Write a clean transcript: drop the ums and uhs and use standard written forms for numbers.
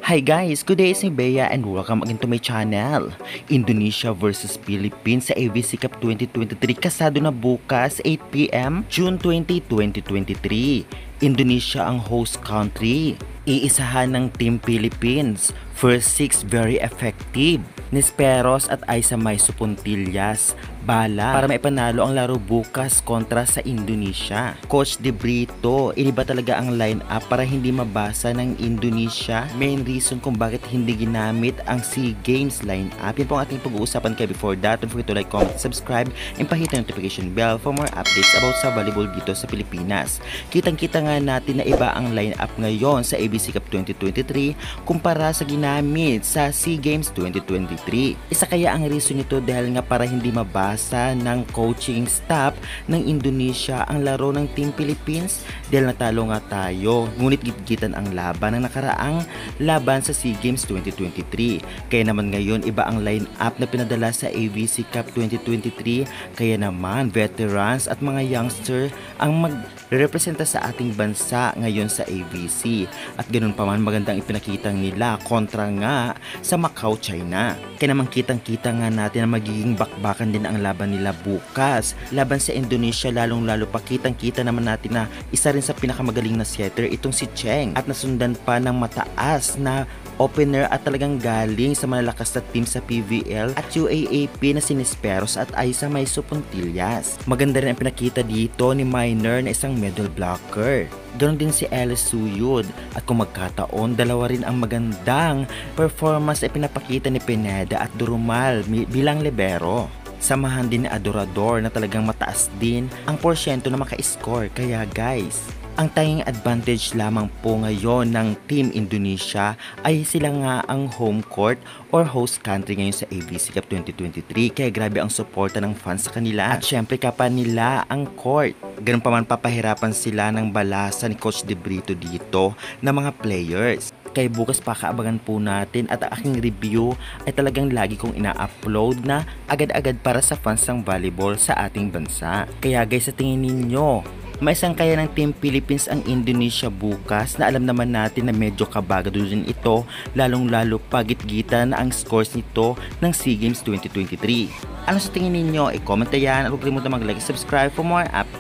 Hi guys, good day, it's me Bea and welcome again to my channel. Indonesia versus Philippines sa ABC Cup 2023 kasado na bukas 8 p.m. June 20, 2023. Indonesia ang host country. Iisahan ng Team Philippines. First 6 very effective. Nisperos at Aisa Maiso Puntillas bala para maipanalo ang laro bukas kontra sa Indonesia. Coach De Brito, iniba talaga ang line-up para hindi mabasa ng Indonesia. Main reason kung bakit hindi ginamit ang SEA Games line-up. Yan po ang ating pag-uusapan kaya before that, don't forget to like, comment, subscribe, and pahit ang notification bell for more updates about sa volleyball dito sa Pilipinas. Kitang-kita nga natin na iba ang line-up ngayon sa ABC Cup 2023 kumpara sa ginamit sa SEA Games 2023. Isa kaya ang reason nito dahil nga para hindi mabasa ng coaching staff ng Indonesia ang laro ng Team Philippines dahil natalo nga tayo. Ngunit gitgitan ang laban ng nakaraang laban sa SEA Games 2023. Kaya naman ngayon iba ang line-up na pinadala sa ABC Cup 2023. Kaya naman veterans at mga youngster ang magrepresenta sa ating bansa ngayon sa ABC. At ganun pa man magandang ipinakita nila kontra nga sa Macau, China. Kaya naman kitang-kita nga natin na magiging bakbakan din ang laban nila bukas. Laban sa Indonesia lalong-lalo pa kitang-kita naman natin na isa rin sa pinakamagaling na setter itong si Cheng at nasundan pa ng mataas na opener at talagang galing sa malalakas na team sa PVL at UAAP na si Nisperos at Aisa Maiso Puntillas. Maganda rin ang pinakita dito ni Minor na isang middle blocker. Ganon din si Alice Suyud at kung magkataon, dalawa rin ang magandang performance ay pinapakita ni Pineda at Durumal bilang libero. Samahan din ni Adorador na talagang mataas din ang porsyento na maka-score. Kaya guys, ang tanging advantage lamang po ngayon ng Team Indonesia ay sila nga ang home court or host country ngayon sa ABC Cup 2023. Kaya grabe ang suporta ng fans sa kanila. At syempre kapan nila ang court. Ganun pa man papahirapan sila ng balasa ni Coach De Brito dito na mga players. Kaya bukas pakaabangan po natin at ang aking review ay talagang lagi kong ina-upload na agad-agad para sa fans ng volleyball sa ating bansa. Kaya guys, sa tingin ninyo, maisang kaya ng Team Philippines ang Indonesia bukas na alam naman natin na medyo kabagado din ito lalong-lalo pagitgitan ang scores nito ng SEA Games 2023. Ano sa tingin ninyo? I-comment na yan at huwag kalimutan mag-like, subscribe for more updates.